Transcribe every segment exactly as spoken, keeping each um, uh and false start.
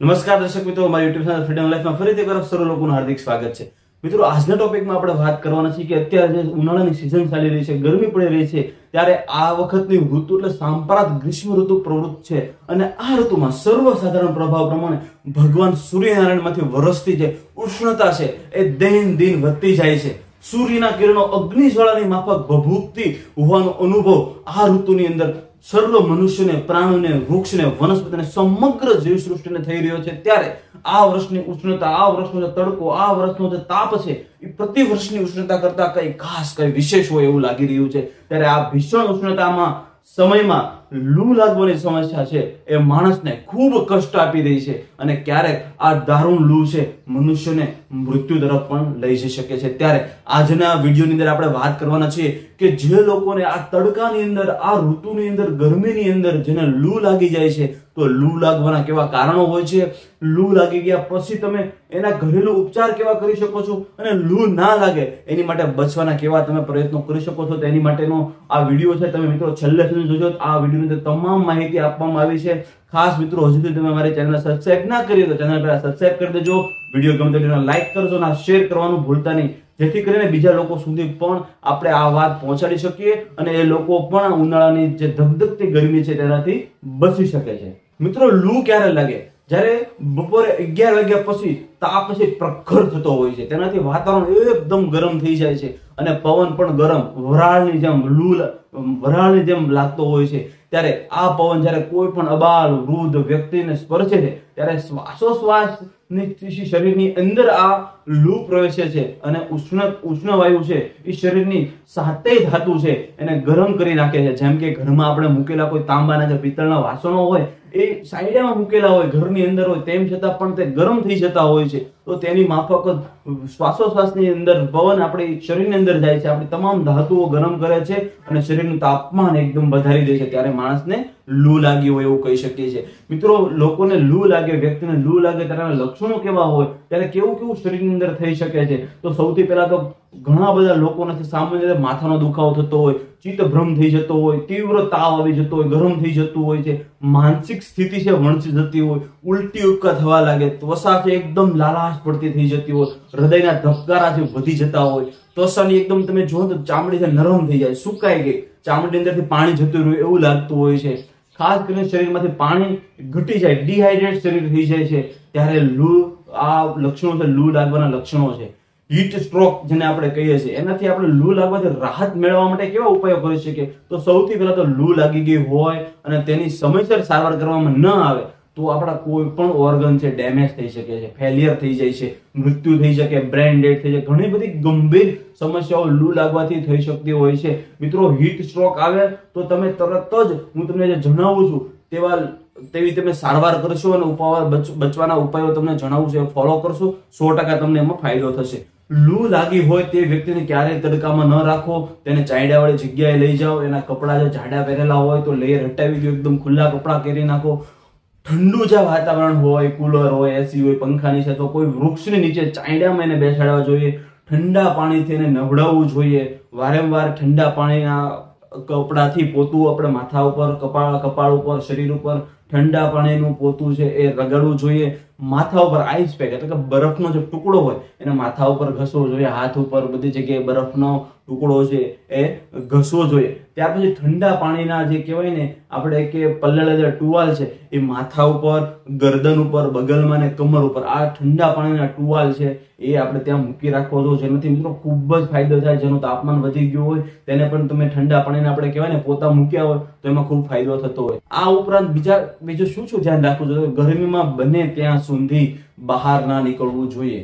નમસ્કાર દર્શક મિત્રો, મારી યુટ્યુબ ચેનલ ફ્રીડમ લાઈફમાં ફરીથી એકવાર સર્વ લોકોનું હાર્દિક સ્વાગત છે. મિત્રો, આજના ટોપિકમાં આપણે વાત કરવાના છીએ કે અત્યારે જે ઉનાળાની સિઝન ચાલી રહી છે, ગરમી પડી રહી છે, ત્યારે આ વખતની ઋતુ એટલે સાંપ્રત ગ્રીષ્મ ઋતુ પ્રવૃત્ત છે અને આ ઋતુમાં સર્વસાધારણ પ્રભાવ પ્રમાણે ભગવાન સૂર્યનારાયણમાંથી વરસતી જે ઉષ્ણતા છે એ દિન દિન વધતી જાય છે. સૂર્યના કિરણો અગ્નિજ્વાળાની માફક ભભૂકતી હોવાનો અનુભવ આ ઋતુની અંદર સર્વ મનુષ્યને, પ્રાણીને, વૃક્ષને, વનસ્પતિને, સમગ્ર જીવસૃષ્ટિને થઈ રહ્યો છે. ત્યારે આ વર્ષની ઉષ્ણતા, આ વર્ષનો જે તડકો, આ વર્ષનો જે તાપ છે એ પ્રતિ વર્ષની ઉષ્ણતા કરતા કઈ ખાસ કઈ વિશેષ હોય એવું લાગી રહ્યું છે. ત્યારે આ ભીષણ ઉષ્ણતામાં સમયમાં લૂ લાગવાની સમસ્યા છે એ માણસને ખૂબ કષ્ટ આપી રહી છે અને ક્યારેક આ દારૂણ લૂ છે મનુષ્યને મૃત્યુ તરફ પણ લઈ જઈ શકે છે. ત્યારે આજના વિડીયોની અંદર આપણે વાત કરવાના છીએ કે જે લોકોને આ તડકાની અંદર, આ ઋતુની અંદર, ગરમીની અંદર જેને લૂ લાગી જાય છે તો લૂ લાગવાના કેવા કારણો હોય છે, લૂ લાગી ગયા પછી તમે એના ઘરેલું ઉપચાર કેવા કરી શકો છો અને લૂ ના લાગે એની માટે બચવાના કેવા તમે પ્રયત્નો કરી શકો છો. તેની માટેનો આ વિડીયો છે. તમે મિત્રો છેલ્લે સુધી જોજો. આ વિડીયોની અંદર તમામ માહિતી આપવામાં આવી છે. ખાસ મિત્રો, હજુ સુધી તમે અમારી ચેનલ સબસ્ક્રાઇબ ના કરી તો ચેનલ પર સબસ્ક્રાઇબ કરી દેજો. વિડીયો ગમે તો લાઈક કરજો અને શેર કરવાનું ભૂલતા નહીં, જેથી કરીને બીજા લોકો સુધી પણ આપણે આ વાત પહોંચાડી શકીએ અને એ લોકો પણ ઉનાળાની જે ધગધગતી ગરમી છે તેનાથી બચી શકે છે. મિત્રો, લૂ ક્યારે લાગે? જ્યારે બપોરે અગિયાર વાગ્યા પછી તાપ પછી પ્રખર થતો હોય છે, તેનાથી વાતાવરણ એકદમ ગરમ થઈ જાય છે અને પવન પણ ગરમ વરાળની જેમ લૂ વરાળની જેમ લાગતો હોય છે. ત્યારે આ પવન જ્યારે કોઈ પણ અબાલ વૃદ્ધ વ્યક્તિને સ્પર્શે છે ત્યારે શ્વાસોશ્વાસ ની શરીરની અંદર આ લૂ પ્રવેશે છે અને ઉષ્ણ ઉષ્ણ વાયુ છે એ શરીરની સાતેય ધાતુ છે એને ગરમ કરી નાખે છે. જેમ કે ઘરમાં આપણે મૂકેલા કોઈ તાંબાના કે પિત્તળના વાસણો હોય એ સાઈડમાં મૂકેલા હોય, ઘરની અંદર હોય, તેમ છતાં પણ તે ગરમ થઈ જતા હોય છે. તો તેની માફક શ્વાસોશ્વાસની અંદર પવન આપણી શરીરની અંદર જાય છે, આપણી તમામ ધાતુઓ ગરમ કરે છે અને શરીરનું તાપમાન એકદમ વધારી દે છે. ત્યારે માણસને લૂ લાગી હોય એવું કહી શકીએ છીએ. મિત્રો, લોકોને લૂ લાગે, વ્યક્તિને લૂ લાગે ત્યારે લક્ષણો કેવા હોય, ત્યારે કેવું કેવું શરીરની અંદર થઈ શકે છે? તો સૌથી પહેલા તો ઘણા બધા લોકોને સામાન્ય રીતે માથાનો દુખાવો થતો હોય, ચિત્તભ્રમ થઈ જતો હોય, તીવ્ર તાવ આવી જતો હોય, ગરમ થઈ જતું હોય છે, માનસિક સ્થિતિ છે વણસી જતી હોય, ઉલટી ઉપકા થવા લાગે, ત્વચા છે એકદમ લાલાશ પડતી થઈ જતી હોય, હૃદયના ધબકારા છે વધી જતા હોય, ત્વચાની એકદમ તમે જો તો ચામડી છે નરમ થઈ જાય, સુકાઈ ગઈ, ચામડી અંદરથી પાણી જતું રહ્યું એવું લાગતું હોય છે. ખાસ કરીને શરીરમાંથી પાણી ઘટી જાય, ડિહાઇડ્રેટ શરીર થઈ જાય છે. ત્યારે લૂ, આ લક્ષણો છે લૂ લાગવાના લક્ષણો છે. હીટ સ્ટ્રોક જેને આપણે કહીએ છીએ, એનાથી આપણે લૂ લાગવાથી રાહત મેળવવા માટે કેવા ઉપાયો કરી શકીએ? તો સૌથી પહેલા તો લૂ લાગી ગઈ હોય અને તેની સમયસર સારવાર કરવામાં ન આવે તો આપણા કોઈ પણ ઓર્ગન છે ડેમેજ થઈ શકે છે, ફેલિયર થઈ જાય છે, મૃત્યુ થઈ શકે, બ્રેન ડેડ થઈ જાય. ઘણી બધી ગંભીર સમસ્યાઓ લૂ લાગવાથી થઈ શકતી હોય છે. મિત્રો, હીટ સ્ટ્રોક આવે તો તમે તરત જ હું તમને જે જણાવું છું તેવા તેવી તમે સારવાર કરશો અને ઉપાય બચવાના ઉપાયો તમને જણાવું છું, ફોલો કરશો, સો ટકા તમને એમાં ફાયદો થશે. લૂ લાગી હોય તે વ્યક્તિને ક્યારેય તડકામાં ન રાખો, તેને ચાયડાવાળી જગ્યાએ લઈ જાઓ, એના કપડા જો જાડા પહેરેલા હોય તો લેયર હટાવી દો, એકદમ ખુલ્લા કપડા પહેરી નાખો. ઠંડુ જે વાતાવરણ હોય, કુલર હોય, એસી હોય, પંખાની છે તો કોઈ વૃક્ષની નીચે ચાયડામાં એને બેસાડવા જોઈએ. ઠંડા પાણીથી એને નવડાવવું જોઈએ. વારંવાર ઠંડા પાણીના કપડાથી પોતું આપણે માથા ઉપર, કપાળ કપાળ ઉપર, શરીર ઉપર ઠંડા પાણીનું પોતું છે એ રગડવું જોઈએ. માથા ઉપર આઈસ પેક એટલે કે બરફનો જે ટુકડો હોય એને માથા ઉપર ઘસવો જોઈએ, હાથ ઉપર બધી જગ્યાએ બરફનો ટુકડો છે એ ઘસવો જોઈએ. ત્યાર પછી ઠંડા પાણીના જે કહેવાય ને આપણે કે પલ્લેલા જે ટુવાલ છે એ માથા ઉપર, ગરદન ઉપર, બગલમાં ને કમર ઉપર આ ઠંડા પાણીના ટુવાલ છે એ આપણે ત્યાં મૂકી રાખવો જોઈએ, જેનાથી મિત્રો ખૂબ જ ફાયદો થાય. જેનું તાપમાન વધી ગયું હોય તેને પણ તમે ઠંડા પાણીને આપણે કહેવાય ને પોતા મૂક્યા હોય તો એમાં ખૂબ ફાયદો થતો હોય. આ ઉપરાંત બીજા બીજું શું શું ધ્યાન રાખવું જોઈએ? ગરમીમાં બને ત્યાં સુધી બહાર ના નીકળવું જોઈએ.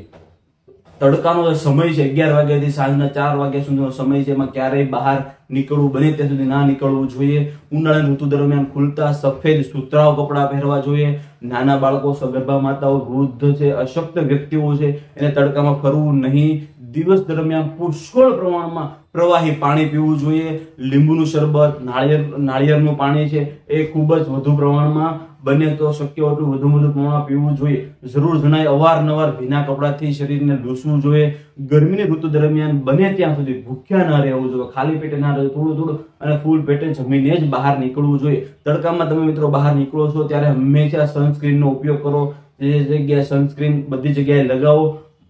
તડકાનો જે સમય છે અગિયાર વાગ્યાથી સાંજના ચાર વાગ્યા સુધીનો સમય છે, એમાં ક્યારેય બહાર નીકળવું બને ત્યાં સુધી ના નીકળવું જોઈએ. ઉનાળાની ઋતુ દરમિયાન ખુલતા સફેદ સુતરાઉ કપડા પહેરવા જોઈએ. નાના બાળકો, સગર્ભા માતાઓ, વૃદ્ધ છે, અશક્ત વ્યક્તિઓ છે એને તડકામાં ફરવું નહીં. દિવસ દરમિયાન પુષ્કળ પ્રમાણમાં પ્રવાહી પાણી પીવું જોઈએ. લીંબુનું શરબત, નાળિયેર નાળિયેરનું પાણી છે એ ખૂબ જ વધુ પ્રમાણમાં બને તો શક્ય એટલું વધુ વધુ પ્રમાણમાં પીવું જોઈએ. જરૂર જણાય અવારનવાર ભીના કપડાથી શરીરને લૂસવું જોઈએ. ગરમીની ઋતુ દરમિયાન બને ત્યાં સુધી ભૂખ્યા ન રહેવું જોઈએ, ખાલી પેટે ના રહેવું, થોડું થોડું અને ફૂલ પેટે જમીને જ બહાર નીકળવું જોઈએ. તડકામાં તમે મિત્રો બહાર નીકળો છો ત્યારે હંમેશા સનસ્ક્રીનનો ઉપયોગ કરો. જે જગ્યાએ સનસ્ક્રીન બધી જગ્યાએ લગાવો,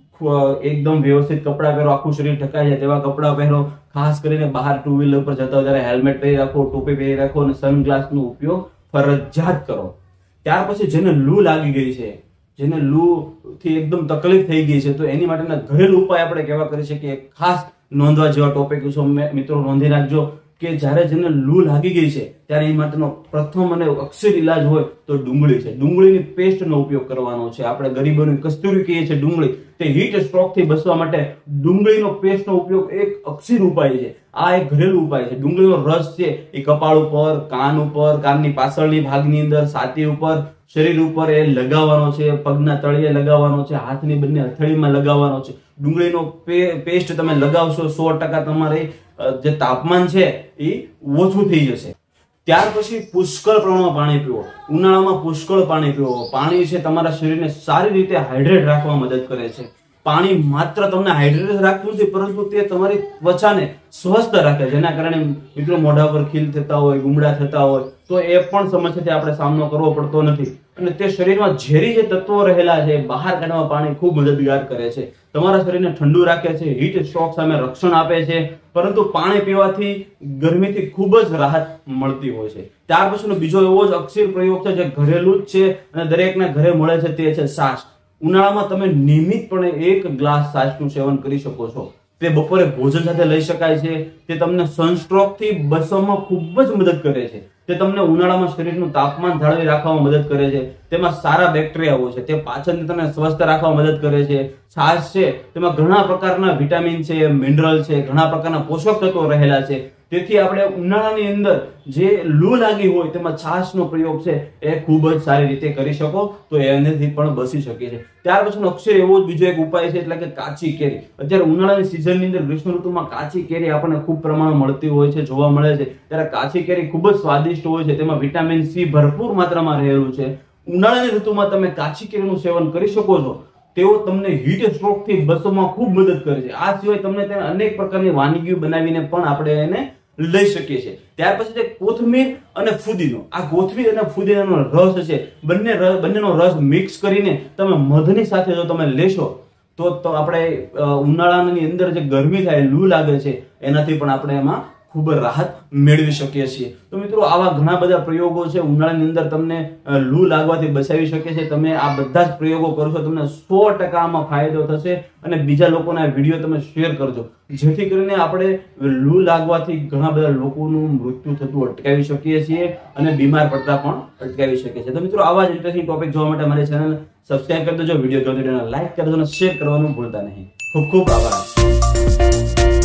એકદમ વ્યવસ્થિત કપડાં પહેરો, આખું શરીર ઢકાઈ જાય તેવા કપડાં પહેરો. ખાસ કરીને બહાર ટુ વ્હીલર પર જતા હોય ત્યારે હેલ્મેટ પહેરી રાખો, ટોપી પહેરી રાખો અને સનગ્લાસનો ઉપયોગ ફરજિયાત કરો. ત્યાર પછી જેને લૂ લાગી ગઈ છે, જેને લૂ થી એકદમ તકલીફ થઈ ગઈ છે, તો એની માટેના ઘરેલું ઉપાય આપણે કેવા કરી શકીએ, ખાસ નોંધવા જેવા ટોપિક છે મિત્રો, નોંધી રાખજો કે જ્યારે જેને લૂ લાગી ગઈ છે ત્યારે એ માટેનો પ્રથમ અને અક્ષર ઇલાજ હોય તો ડુંગળી છે. ડુંગળીની પેસ્ટનો ઉપયોગ કરવાનો છે. આપણે ગરીબોની કસ્તુરી કહીએ છીએ ડુંગળી, તે હીટ સ્ટ્રોક થી બચવા માટે ડુંગળીનો પેસ્ટનો ઉપયોગ એક અક્ષર ઉપાય છે. આ એક ઘરેલું ઉપાય છે. ડુંગળીનો રસ છે એ કપાળ ઉપર, કાન ઉપર, કાનની પાછળની ભાગની અંદર, છાતી ઉપર, શરીર ઉપર એ લગાવવાનો છે, પગના તળિયે લગાવવાનો છે, હાથની બંને હથેળીમાં લગાવવાનો છે. ડુંગળીનો પેસ્ટ તમે લગાવશો, સો ટકા તમારે જે તાપમાન છે એ ઓછું થઈ જશે. ત્યાર પછી પુષ્કળ પ્રમાણમાં પાણી પીવો. ઉનાળામાં પુષ્કળ પાણી પીવો. પાણી છે તમારા શરીરને સારી રીતે હાઇડ્રેટ રાખવામાં મદદ કરે છે. પાણી માત્ર તમને હાઇડ્રેટ રાખતું નથી, પરંતુ તે તમારી ત્વચાને સ્વસ્થ રાખે છે. જેના કારણે મિત્રો મોઢા પર ખીલ થતા હોય, ગુમડા થતા હોય તો એ પણ સમસ્યાથી આપણે સામનો કરવો પડતો નથી. અને તે શરીરમાં ઝેરી જે તત્વો રહેલા છે બહાર કાઢવામાં પાણી ખૂબ મદદગાર કરે છે. તમારા શરીરને ઠંડુ રાખે છે, હીટ સ્ટ્રોક સામે રક્ષણ આપે છે. પરંતુ પાણી પીવાથી ગરમીથી ખૂબ જ રાહત મળતી હોય છે. ત્યાર પછીનો બીજો એવો જ અક્ષર પ્રયોગ છે જે ઘરેલું જ છે અને દરેકના ઘરે મળે છે, તે છે છાશ. ઉનાળામાં તમે નિયમિતપણે એક ગ્લાસ છાશનું સેવન કરી શકો છો. તે બપોરે ભોજન સાથે લઈ શકાય છે. તે તમને સનસ્ટ્રોક થી બચવામાં ખૂબ જ મદદ કરે છે. તે તમને ઉનાળામાં શરીરનું તાપમાન જાળવી રાખવામાં મદદ કરે છે. તેમાં સારા બેક્ટેરિયાઓ છે, તે પાચનતંત્રને સ્વસ્થ રાખવામાં મદદ કરે છે. છાશ છે તેમાં ઘણા પ્રકારના વિટામિન છે, મિનરલ છે, ઘણા પ્રકારના પોષક તત્વો રહેલા છે. તેથી આપણે ઉનાળાની અંદર જે લૂ લાગી હોય તેમાં છાશનો પ્રયોગ છે એ ખૂબ જ સારી રીતે કરી શકો તો એનાથી પણ બચી શકે છે. ત્યાર પછીનો અક્ષર એવો જ બીજો એક ઉપાય છે, એટલે કે કાચી કેરી. અત્યારે ઉનાળાની સિઝનની અંદર ગ્રીષ્મ ઋતુમાં કાચી કેરી આપણને ખૂબ પ્રમાણમાં મળતી હોય છે, જોવા મળે છે. ત્યારે કાચી કેરી ખૂબ જ સ્વાદિષ્ટ હોય છે. તેમાં વિટામિન સી ભરપૂર માત્રામાં રહેલું છે. ઉનાળાની ઋતુમાં તમે કાચી કેરીનું સેવન કરી શકો છો. તેઓ તમને હીટ સ્ટ્રોક થી બચવામાં ખૂબ મદદ કરે છે. આ સિવાય તમને તેને અનેક પ્રકારની વાનગીઓ બનાવીને પણ આપણે એને લઈ શકીએ છીએ. ત્યાર પછી છે કોથમીર અને ફુદીનો. આ કોથમીર અને ફુદીનાનો રસ છે, બંને બંનેનો રસ મિક્સ કરીને તમે મધની સાથે જો તમે લેશો તો તો આપણે ઉનાળાની અંદર જે ગરમી થાય, લૂ લાગે છે, એનાથી પણ આપણે એમાં ખૂબ રાહત મેળવી શકીએ છીએ. તો મિત્રો આવા ઘણા બધા પ્રયોગો છે ઉનાળાની અંદર તમને લૂ લાગવાથી બચાવી શકે છે. તમે આ બધા જ પ્રયોગો કરશો, તમને સો ટકા આમાં ફાયદો થશે અને બીજા લોકોને આ વિડીયો તમે શેર કરજો, જેથી કરીને આપણે લૂ લાગવાથી ઘણા બધા લોકોનું મૃત્યુ થતું અટકાવી શકીએ છીએ અને બીમાર પડતા પણ અટકાવી શકીએ છીએ. તો મિત્રો આવા જ ઇન્ટરેસ્ટિંગ ટોપિક જોવા માટે મારી ચેનલ સબસ્ક્રાઇબ કરી દેજો, વિડીયો ગમે તો લાઈક કરજો અને શેર કરવાનું ભૂલતા નહીં. ખૂબ ખૂબ આભાર.